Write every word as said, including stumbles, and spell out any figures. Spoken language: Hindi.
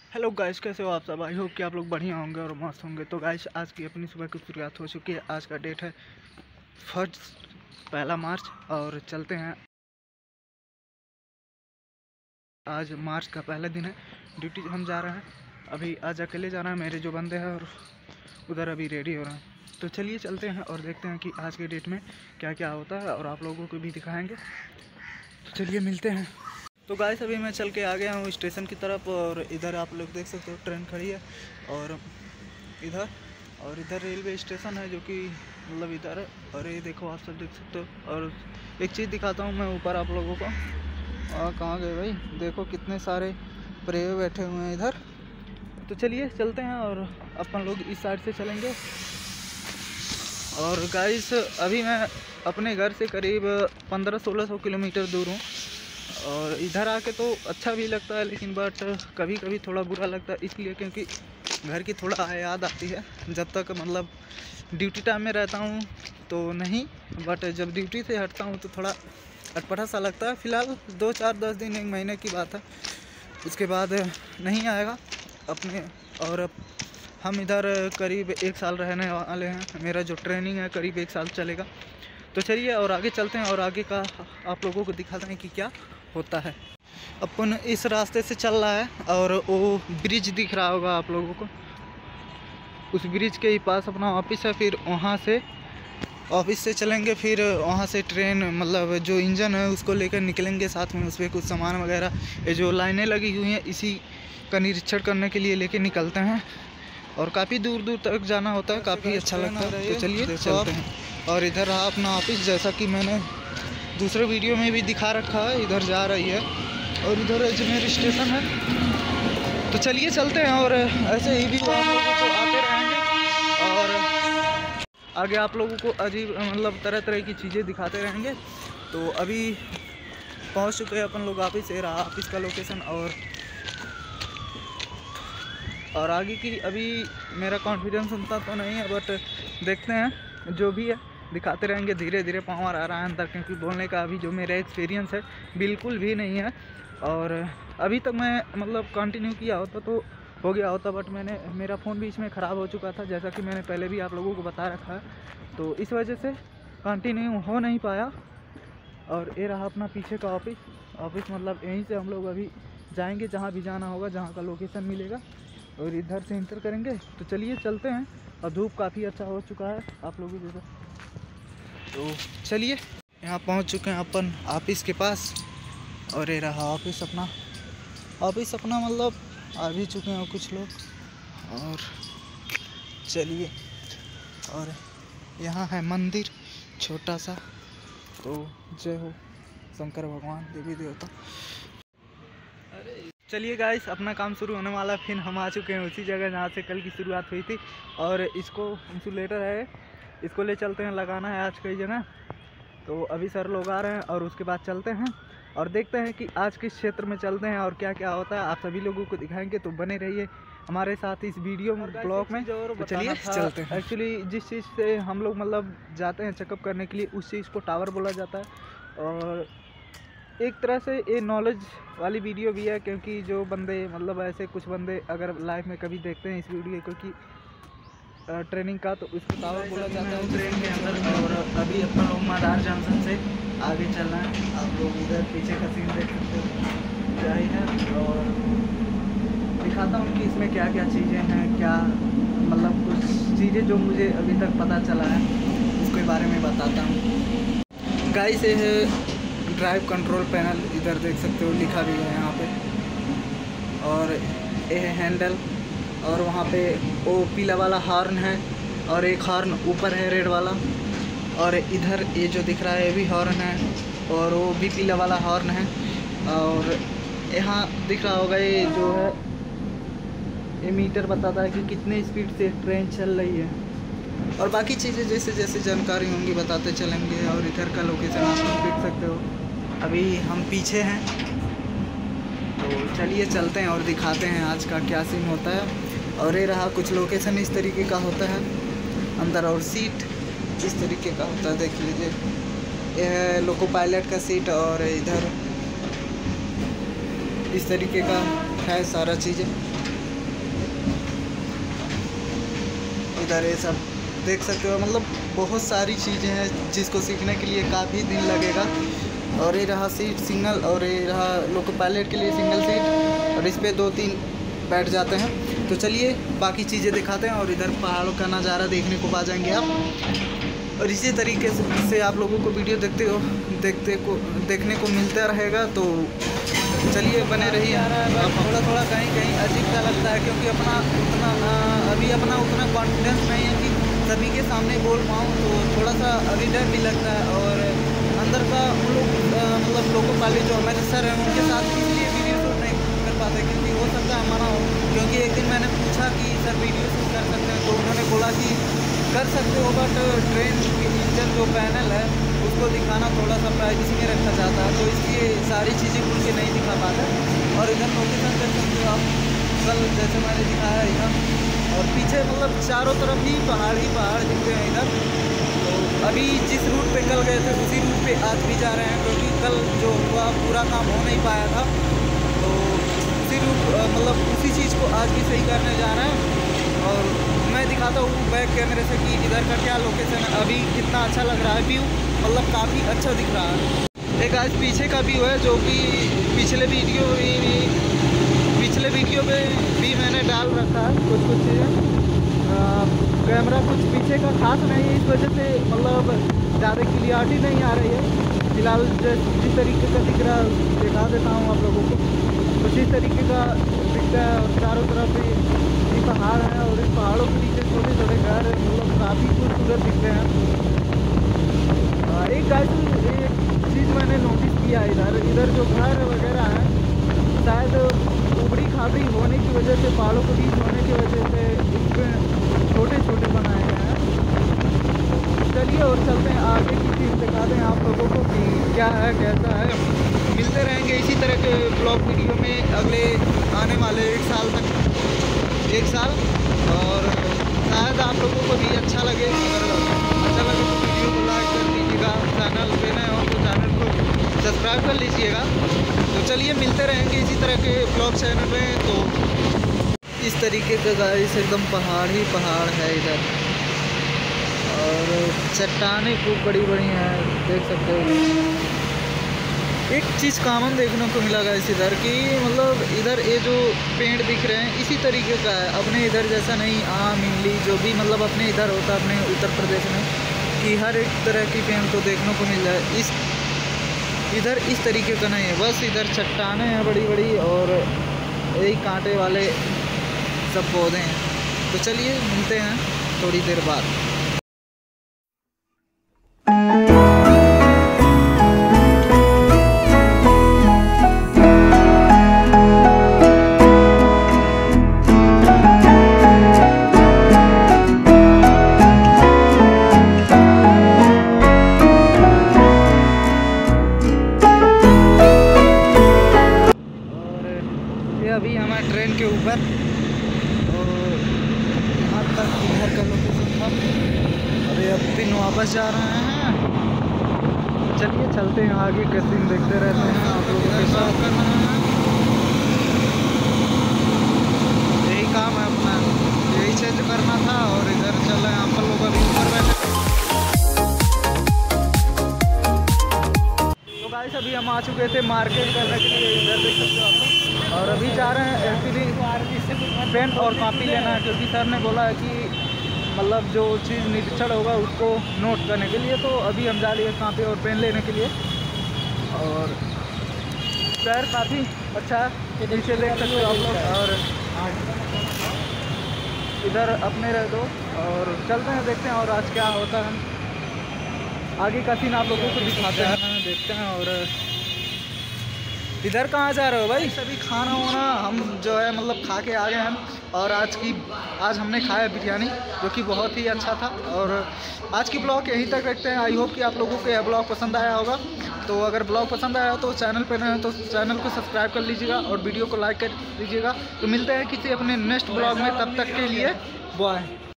हेलो गाइस, कैसे हो आप सब। आई होप कि आप लोग बढ़िया होंगे और मस्त होंगे। तो गाइस, आज की अपनी सुबह की शुरुआत हो चुकी है। आज का डेट है फर्स्ट पहला मार्च और चलते हैं। आज मार्च का पहला दिन है। ड्यूटी हम जा रहे हैं। अभी आज अकेले जाना है, मेरे जो बंदे हैं और उधर अभी रेडी हो रहे हैं। तो चलिए चलते हैं और देखते हैं कि आज के डेट में क्या क्या होता है और आप लोगों को भी दिखाएँगे। तो चलिए मिलते हैं। तो गाइस, अभी मैं चल के आ गया हूँ स्टेशन की तरफ और इधर आप लोग देख सकते हो ट्रेन खड़ी है और इधर और इधर रेलवे स्टेशन है जो कि मतलब इधर है। और ये देखो आप सब देख सकते हो। और एक चीज़ दिखाता हूँ मैं ऊपर आप लोगों को। और कहाँ गए भाई, देखो कितने सारे प्रेवे बैठे हुए हैं इधर। तो चलिए चलते हैं और अपन लोग इस साइड से चलेंगे। और गाइस, अभी मैं अपने घर से करीब पंद्रह सोलह सौ किलोमीटर दूर हूँ और इधर आके तो अच्छा भी लगता है, लेकिन बट कभी कभी थोड़ा बुरा लगता है, इसलिए क्योंकि घर की थोड़ा याद आती है। जब तक मतलब ड्यूटी टाइम में रहता हूँ तो नहीं, बट जब ड्यूटी से हटता हूँ तो थोड़ा अटपटा सा लगता है। फ़िलहाल दो चार दस दिन एक महीने की बात है, उसके बाद नहीं आएगा अपने। और हम इधर करीब एक साल रहने वाले हैं। मेरा जो ट्रेनिंग है करीब एक साल चलेगा। तो चलिए और आगे चलते हैं और आगे का आप लोगों को दिखाते हैं कि क्या होता है। अपन इस रास्ते से चल रहा है और वो ब्रिज दिख रहा होगा आप लोगों को। उस ब्रिज के ही पास अपना ऑफिस है। फिर वहाँ से ऑफिस से चलेंगे, फिर वहाँ से ट्रेन मतलब जो इंजन है उसको लेकर निकलेंगे। साथ में उस पर कुछ सामान वगैरह, ये जो लाइनें लगी हुई हैं इसी का निरीक्षण करने के लिए लेके निकलते हैं। और काफ़ी दूर दूर तक जाना होता है, काफ़ी अच्छा लगता है। तो चलिए चलते हैं। और इधर रहा अपना ऑफिस, जैसा कि मैंने दूसरे वीडियो में भी दिखा रखा है। इधर जा रही है और इधर अजमेर स्टेशन है। तो चलिए चलते हैं और ऐसे ही भी आप लोगों को आते रहेंगे और आगे आप लोगों को अजीब मतलब तरह तरह की चीज़ें दिखाते रहेंगे। तो अभी पहुंच चुके हैं अपन लोग ऑफिस से। रहा ऑफिस का लोकेशन और और आगे की अभी मेरा कॉन्फिडेंस उतना तो नहीं है, बट देखते हैं जो भी है दिखाते रहेंगे। धीरे धीरे पावर आ रहा है अंदर, क्योंकि बोलने का अभी जो मेरा एक्सपीरियंस है बिल्कुल भी नहीं है। और अभी तक मैं मतलब कंटिन्यू किया होता तो हो गया होता, बट मैंने मेरा फ़ोन भी इसमें ख़राब हो चुका था, जैसा कि मैंने पहले भी आप लोगों को बता रखा है। तो इस वजह से कंटिन्यू हो नहीं पाया। और ये रहा अपना पीछे का ऑफिस। ऑफिस मतलब यहीं से हम लोग अभी जाएंगे जहाँ भी जाना होगा, जहाँ का लोकेशन मिलेगा, और इधर से इंटर करेंगे। तो चलिए चलते हैं। और धूप काफ़ी अच्छा हो चुका है आप लोगों जैसा। तो चलिए, यहाँ पहुँच चुके हैं अपन ऑफिस के पास। और ये रहा ऑफिस अपना। ऑफिस अपना मतलब आ भी चुके हैं कुछ लोग। और चलिए, और यहाँ है मंदिर छोटा सा। तो जय हो शंकर भगवान देवी देवता। चलिए गाइस, अपना काम शुरू होने वाला है। फिर हम आ चुके हैं उसी जगह जहाँ से कल की शुरुआत हुई थी। और इसको इंसुलेटर है, इसको ले चलते हैं, लगाना है आज कई जगह। तो अभी सर लोग आ रहे हैं और उसके बाद चलते हैं और देखते हैं कि आज किस क्षेत्र में चलते हैं और क्या क्या होता है। आप सभी लोगों को दिखाएंगे, तो बने रहिए हमारे साथ इस वीडियो में ब्लॉग में। तो चलिए चलते हैं। एक्चुअली जिस चीज़ से हम लोग मतलब जाते हैं चेकअप करने के लिए, उस चीज़ को टावर बोला जाता है। और एक तरह से ये नॉलेज वाली वीडियो भी है, क्योंकि जो बंदे मतलब ऐसे कुछ बंदे अगर लाइफ में कभी देखते हैं इस वीडियो को कि ट्रेनिंग का, तो इसको टावर बोला जाता है ट्रेन के अंदर। और अभी अपन लोग मदार जंक्शन से आगे चलना है। आप लोग इधर पीछे का सीन देख सकते हो क्या ही है। और दिखाता हूँ कि इसमें क्या क्या चीज़ें हैं, क्या मतलब कुछ चीज़ें जो मुझे अभी तक पता चला है उसके बारे में बताता हूँ। गाइस, ये है ड्राइव कंट्रोल पैनल, इधर देख सकते हो लिखा भी है यहाँ पे। और ये है हैंडल, और वहाँ पे वो पीला वाला हॉर्न है और एक हॉर्न ऊपर है रेड वाला। और इधर ये जो दिख रहा है ये भी हॉर्न है और वो भी पीला वाला हॉर्न है। और यहाँ दिख रहा होगा ये जो है ये मीटर बताता है कि कितने स्पीड से ट्रेन चल रही है। और बाकी चीज़ें जैसे जैसे जानकारी होंगी बताते चलेंगे। और इधर का लोकेशन आप लोग देख सकते हो। अभी हम पीछे हैं, तो चलिए चलते हैं और दिखाते हैं आज का क्या सीन होता है। और ये रहा कुछ लोकेशन इस तरीके का होता है अंदर, और सीट इस तरीके का होता है, देख लीजिए। यह है लोको पायलट का सीट और इधर इस तरीके का है सारा चीज़ें। इधर ये सब देख सकते हो, मतलब बहुत सारी चीज़ें हैं जिसको सीखने के लिए काफ़ी दिन लगेगा। और ये रहा सीट सिंगल, और ये रहा लोको पायलट के लिए सिंगल सीट, और इस पर दो तीन बैठ जाते हैं। तो चलिए बाकी चीज़ें दिखाते हैं, और इधर पहाड़ों का नज़ारा देखने को पा जाएंगे आप। और इसी तरीके से आप लोगों को वीडियो देखते हो देखते को देखने को मिलता रहेगा। तो चलिए बने रहिए। अब थोड़ा थोड़ा कहीं कहीं अजीब सा लगता है, क्योंकि अपना उतना अभी अपना उतना कॉन्फिडेंस नहीं है कि सभी के सामने बोल पाऊँ, तो थोड़ा सा अभी डर भी लगता है। और अंदर का उन लोग मतलब लोको पायलट जो हमारे सर हैं उनके साथ इसलिए वीडियो शूट नहीं कर पाते, क्योंकि हो सकता है हमारा हो। क्योंकि एक दिन मैंने पूछा कि सर वीडियो शूट कर सकते हैं, तो उन्होंने बोला कि कर सकते हो, बट ट्रेन इंजन जो पैनल है उसको दिखाना थोड़ा सा प्राइवेसी में रखा जाता है, तो इसलिए सारी चीज़ें खुल के नहीं दिखा पाते। और इधर लोकेशन देख सकते हो आप, कल जैसे मैंने दिखाया इधर, और पीछे मतलब चारों तरफ ही पहाड़ ही पहाड़ दिखते हैं इधर। तो अभी जिस रूट पे कल गए थे उसी रूट पे आज भी जा रहे हैं, क्योंकि कल जो हुआ पूरा काम हो नहीं पाया था, तो उसी रूट मतलब उसी चीज़ को आज भी सही करने जा रहे हैं। और मैं दिखाता हूँ बैक कैमरे से कि इधर का क्या लोकेशन है, अभी कितना अच्छा लग रहा है व्यू, मतलब काफ़ी अच्छा दिख रहा है। एक आज पीछे का व्यू है जो कि पिछले वीडियो भी पिछले वीडियो में भी मैंने डाल रखा है कुछ कुछ चीज़ें। कैमरा कुछ पीछे का खास नहीं है, इस वजह से मतलब ज़्यादा क्लियरिटी नहीं आ रही है। फिलहाल जिस तरीके का दिख रहा है दिखा देता हूँ आप लोगों को, उसी तरीके का दिखता है। और चारों तरफ ये पहाड़ है, और इस पहाड़ों के नीचे छोटे छोटे घर मतलब काफ़ी खूबसूरत दिखते हैं। एक गाइस एक चीज़ मैंने नोटिस किया इधर इधर जो घर वगैरह है, शायद उबड़ी खाबड़ी होने की वजह से, पहाड़ों के बीच होने की वजह से इसमें छोटे छोटे बनाए गए हैं। चलिए और चलते हैं आगे की चीज़ दिखाते हैं आप लोगों को कि क्या है कैसा है। मिलते रहेंगे इसी तरह के ब्लॉग वीडियो में अगले आने वाले एक साल तक एक साल और शायद आप लोगों को भी अच्छा लगे। अगर अच्छा लगे तो वीडियो को लाइक कर दीजिएगा, चैनल पे नए हो तो चैनल को सब्सक्राइब कर लीजिएगा। तो चलिए मिलते रहेंगे इसी तरह के ब्लॉग चैनल में। तो इस तरीके का गाइस एकदम पहाड़ ही पहाड़ है इधर, और चट्टानें खूब बड़ी बड़ी हैं देख सकते हो। एक चीज़ कॉमन देखने को मिला गाइस इधर कि मतलब इधर ये जो पेड़ दिख रहे हैं इसी तरीके का है, अपने इधर जैसा नहीं। आम इमली जो भी मतलब अपने इधर होता है अपने उत्तर प्रदेश में, कि हर एक तरह की पेड़ को देखने को मिल जाए, इस इधर इस तरीके का नहीं है। बस इधर चट्टानें हैं बड़ी बड़ी, और यही कांटे वाले सब पौधे हैं। तो चलिए मिलते हैं थोड़ी देर बाद। अभी हमारे ट्रेन के ऊपर, और यहाँ तक इधर का लोकेशन था। अरे अब फिर वापस जा रहे हैं। चलिए चलते हैं आगे का सीन देखते रहते हैं आप लोगों के साथ। यही काम है अपना, यही चेंज करना था। और इधर चल रहे हैं आप लोग अभी ऊपर बैठे। तो गाइस अभी हम आ चुके थे मार्केट करने के लिए, इधर देख सकते हो आप लोग। और अभी जा रहे हैं एक्चुअली पेन और कॉपी लेना है, क्योंकि सर ने बोला है कि मतलब जो चीज़ निरीक्षण होगा उसको नोट करने के लिए। तो अभी हम जा रहे हैं कॉपी और पेन लेने के लिए। और शहर काफ़ी अच्छा है, नीचे देख सकते हो आप लोग। और इधर अपने रह दो और चलते हैं देखते हैं और आज क्या होता है। आगे का सीन आप लोगों को दिखाते हैं, देखते हैं। और इधर कहाँ जा रहे हो भाई? सभी खाना वाना हम जो है मतलब खा के आ गए हैं। और आज की आज हमने खाया बिरयानी, जो कि बहुत ही अच्छा था। और आज की ब्लॉग यहीं तक रखते हैं। आई होप कि आप लोगों को यह ब्लॉग पसंद आया होगा। तो अगर ब्लॉग पसंद आया तो चैनल पर नए हो तो चैनल को सब्सक्राइब कर लीजिएगा और वीडियो को लाइक कर दीजिएगा। तो मिलते हैं किसी अपने नेक्स्ट ब्लॉग में, तब तक के लिए बाय।